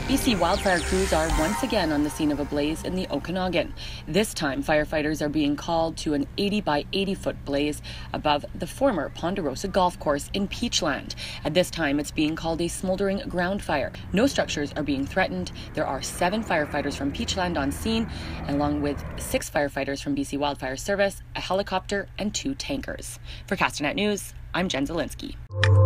BC wildfire crews are once again on the scene of a blaze in the Okanagan. This time, firefighters are being called to an 80 by 80 foot blaze above the former Ponderosa Golf Course in Peachland. At this time, it's being called a smoldering ground fire. No structures are being threatened. There are 7 firefighters from Peachland on scene, along with 6 firefighters from BC Wildfire Service, a helicopter, and 2 tankers. For Castanet News, I'm Jen Zielinski.